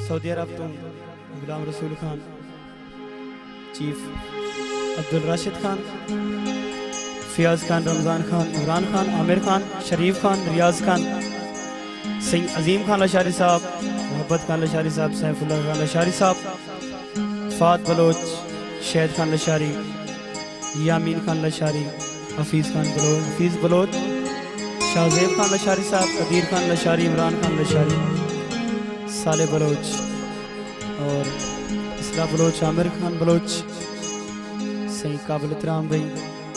Saudi अरब तो Ghulam Rasool Khan, chief Abdul Rashid Khan, Fayyaz Khan, Ramzan Khan, Imran Khan, Aamir Khan, Sharif Khan, Riaz Khan, Saeed Azeem Khan Lashari साहब, मोहब्बत खान लशारी साहब, सैफुल्लाह खान लशारी साहब, फात बलोच, शहद खान लशारी, यामीन खान लशारी, हफीज़ बलोच, शाहजेब खान लशारी साहब, कदीर खान लशारी, इमरान खान लशारी, साले बलोच और इसरा बलोच, आमिर खान बलोच, सही काबिल एहतराम भाई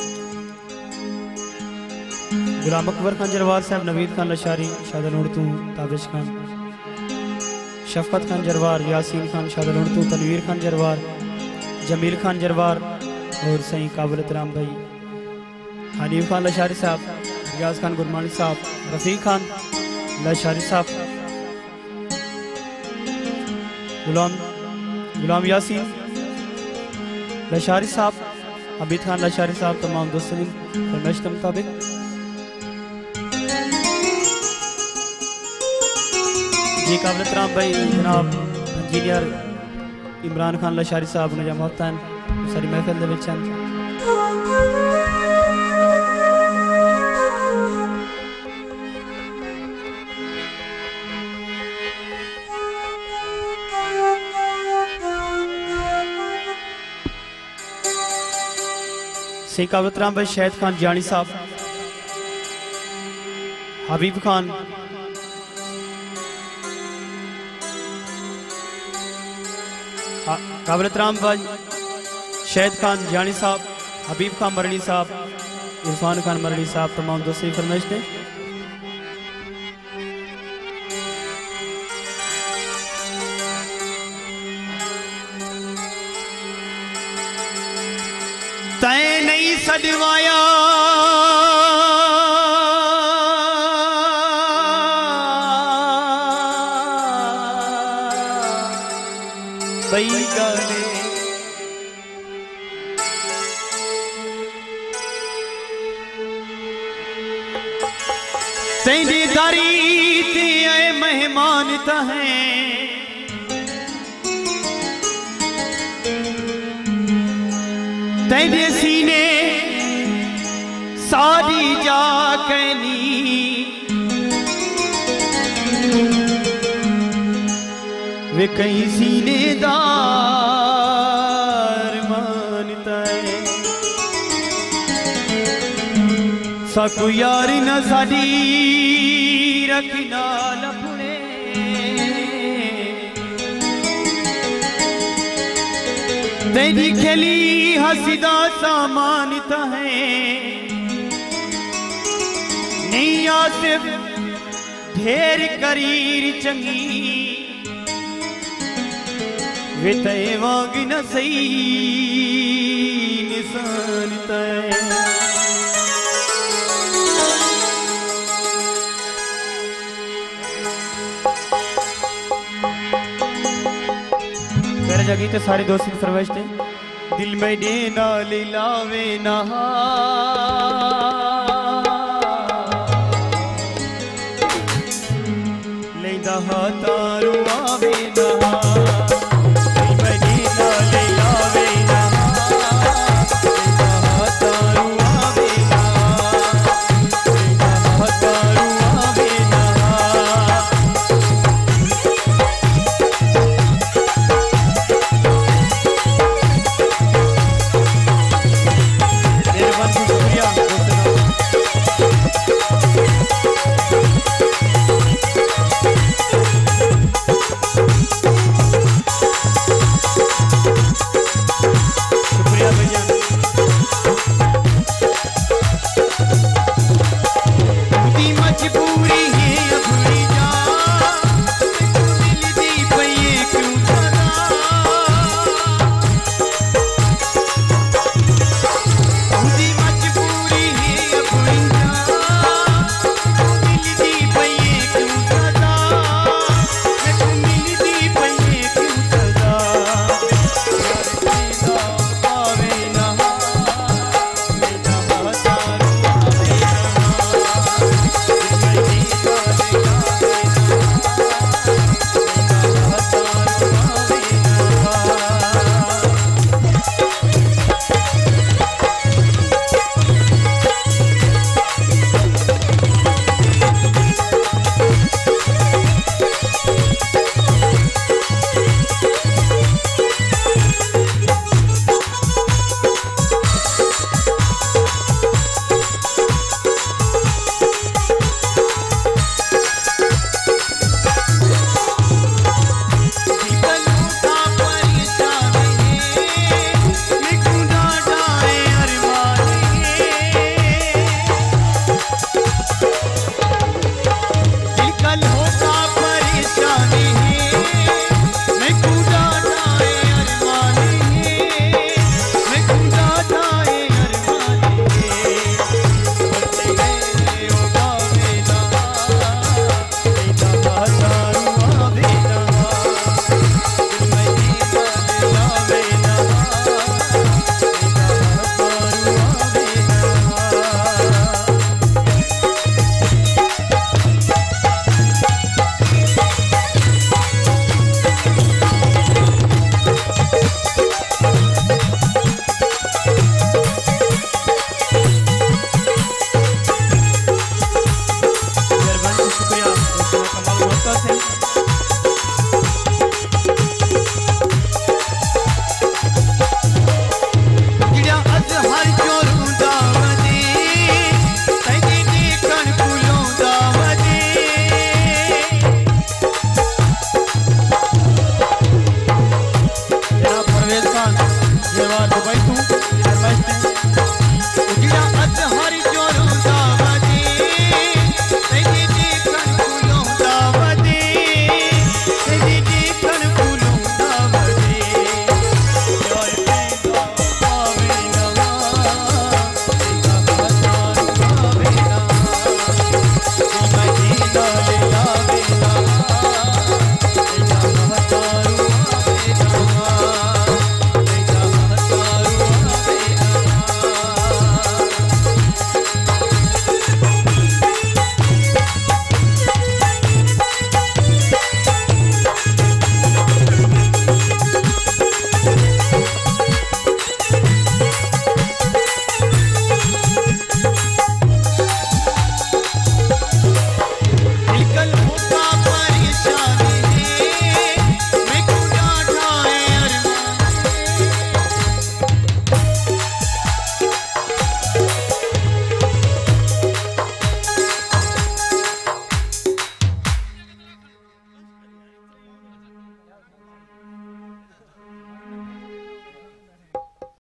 गुलाम अकबर खान जरवार साहब, नवीद खान लशारी, शादल उर्दू, ताबिश खान, शफकत खान जरवार, यासीन खान, शादल उर्दू, तनवीर खान जरवार, जमील खान जरवार और सही काबिल एहतराम भाई हनीफ खान लशारी साहब, रियाज खान गुरमानी साहब, रफ़ीक खान लशारी साहब, गुलाम यासीन लशारी साहब, अबीद खान लशारी साहब, तमाम दोस्तों ने फरमाइश के मुताबिक जी काबिल एहतराम भाई जनाब इंजीनियर इमरान खान लशारी साहब ने जमातन सारी महफिल दे विच सही काबिल एहतराम भाई शहद खान जानी साहब, हबीब खान, काबिल एहतराम भाई शहद खान जानी साहब, हबीब खान मरनी साहब, इरफान खान मरनी साहब, तमाम दोस्तों की फरमाइश थे तय नहीं सदवाया बई गाने तेरी दारी ते आए मेहमान तहें तेरे सीने सारी जा कहनी वे कहीं सीने दार मानता है साकू यारी न साड़ी रखना लपने तेरी खेली हसीदा सामानता है नहीं आसिफ ढेर करीर चंगी वे तय वाग न सही निशान तय मेरे जगी तो सारे दोस्त की फरमाइश थे दिल में देना लिलावे ना लेंदा हाथा रुआवे ना